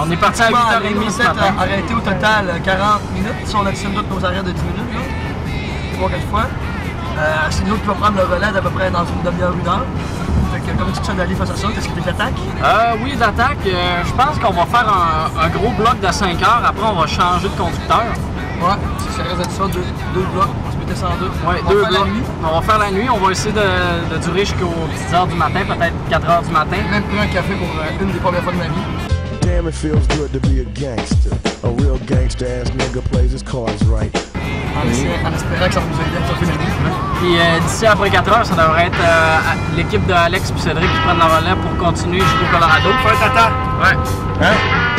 On est parti à 8h30 ce matin. On a arrêté au total 40 minutes, si on additionne toutes nos arrêts de 10 minutes, 3-4 fois. C'est nous qui va prendre le relais d'à peu près dans une demi-heure, une heure. Fait que, comment tu te sens d'aller face à ça? Est-ce que tu es d'attaque? Oui, d'attaque. Je pense qu'on va faire un gros bloc de 5 heures. Après, on va changer de conducteur. Ouais, ça reste d'être ça, deux blocs. On se mettait ça en deux. Ouais, on va faire la nuit. On va faire la nuit. On va essayer de durer jusqu'aux 10 h du matin, peut-être 4 h du matin. J'ai même pris un café pour une des premières fois de ma vie. Damn, it feels good to be a gangster. A real gangster ass nigga plays his cards right. En espérant que ça nous aide à faire la nuit. Puis d'ici après 4 heures, ça devrait être l'équipe de Alex et Cédric qui prennent le relais pour continuer jusqu'au Colorado. Faut être à temps. Ouais. Hein?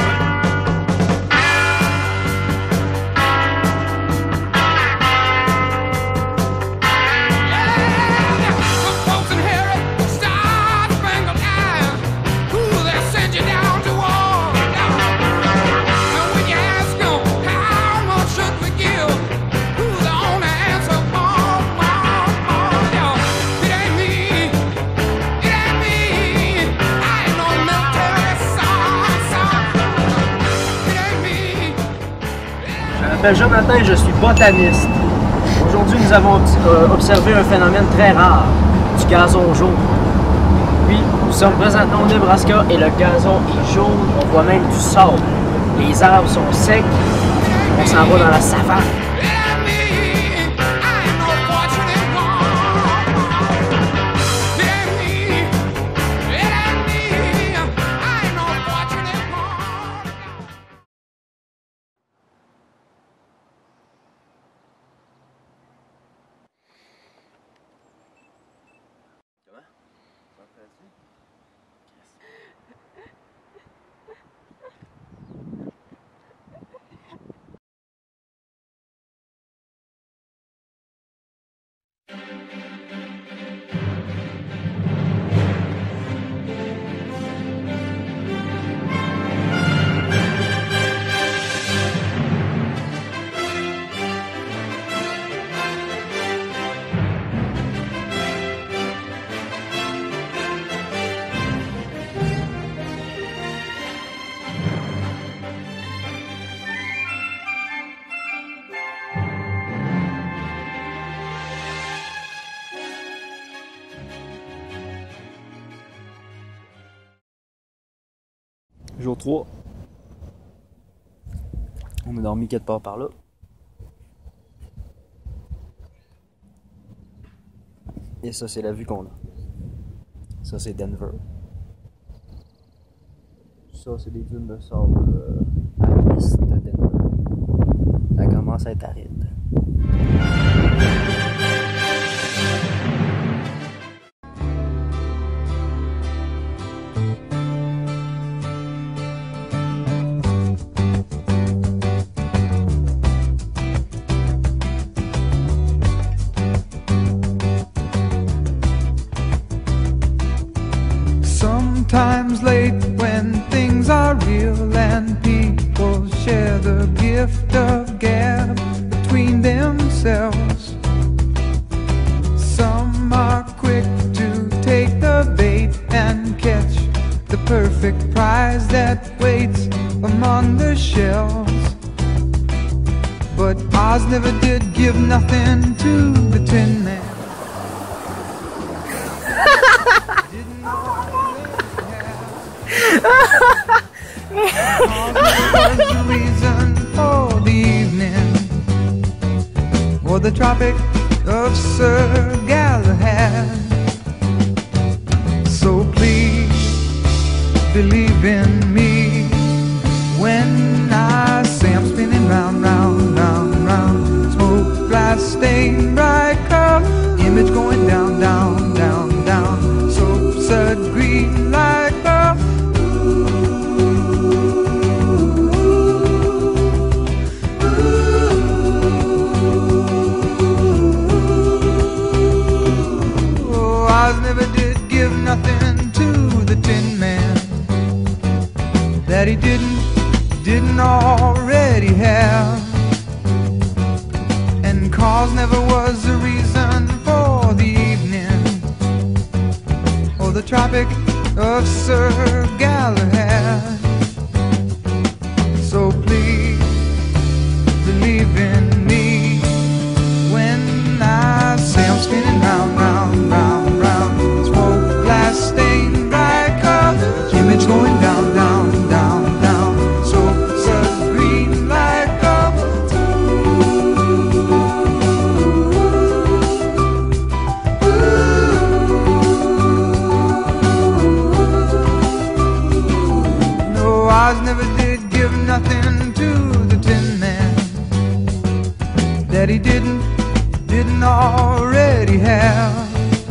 Je m'appelle Jonathan et je suis botaniste. Aujourd'hui, nous avons observé un phénomène très rare, du gazon jaune. Oui, nous sommes présentement au Nebraska et le gazon est jaune, on voit même du sable. Les arbres sont secs, on s'en va dans la savane. Jour 3. On a dormi quelque part par là. Et ça, c'est la vue qu'on a. Ça, c'est Denver. Ça, c'est des dunes de sable à l'ouest de Denver. Ça commence à être aride. Sometimes late when things are real and people share the gift of gab between themselves. Some are quick to take the bait and catch the perfect prize that waits among the shells. But Oz never did give nothing to the Tin Man. Was the reason for the evening, or the Tropic of Sir Galahad. So please believe in me when I say I'm spinning round, round, round, round. Smoke, glass, stain, bright color, image going down, down, down, down. Soap, sud, green like love. Never did give nothing to the Tin Man that he didn't already have. And cause never was the reason for the evening or the Tropic of Sir Galahad. he didn't already have.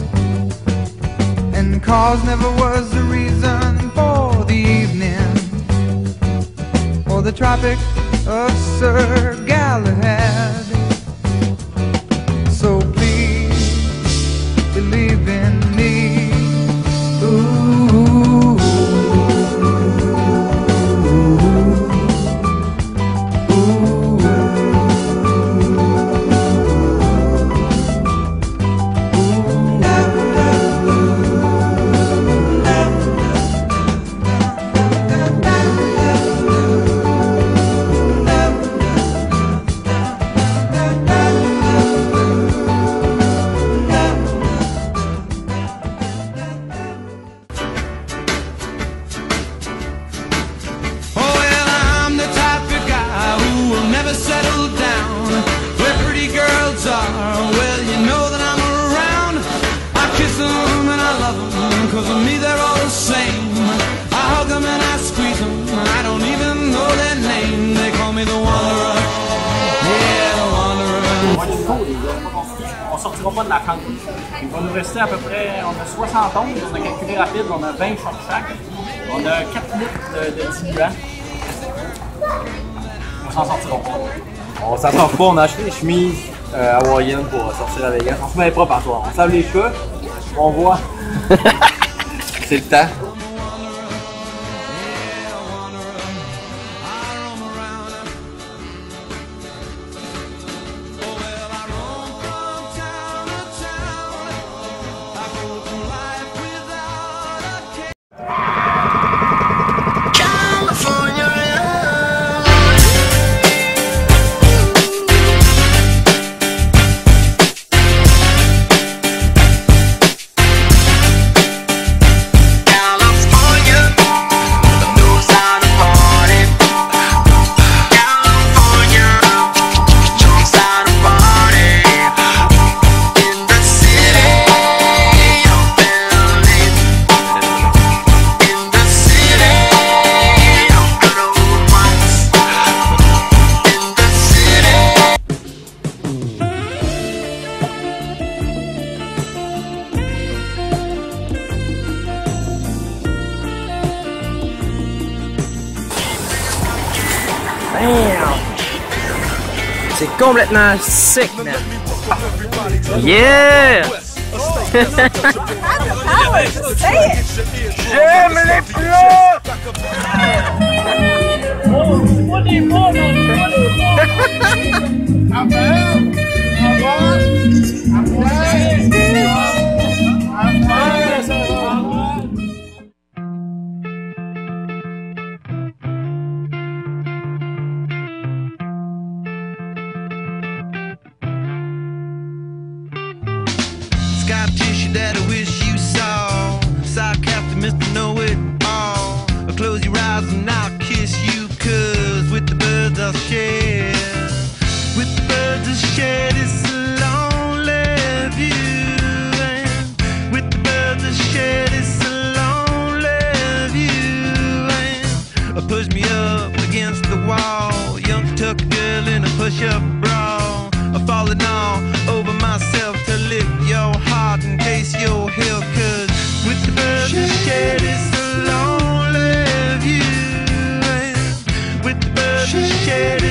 And cause never was the reason for the evening or the Tropic of Sir Galahad. So please believe in me. Ooh. Settle down where pretty girls are. Well, you know that I'm around. I kiss them and I love them, cause of me they're all the same. I hug them and I squeeze them, I don't even know their name. They call me the Wanderer. Yeah, the Wanderer. On sortira pas de la camp. Il va nous rester à peu près, on a 71, on a calculé rapide, on a 20 short chaque. On a 4 litres de diluant. On s'en sortira pas. On s'en sort pas, on a acheté des chemises hawaïennes pour sortir à Vegas. On se met propre à toi. On se lave les cheveux, on voit. C'est le temps. C'est complètement sick, man. Yeah! J'aime les plats! Scar tissue that I wish you saw. Sarcastic Mr. Know-It-All. Close your eyes and I'll kiss you, cause with the birds I'll share. With the birds I'll share this lonely view. And with the birds I'll share this lonely view. And push me up against the wall. Young tuck girl in a push-up bra. Falling all over myself to lift your heart and taste your health. Cause with the birds I share this lonely view. With the birds I share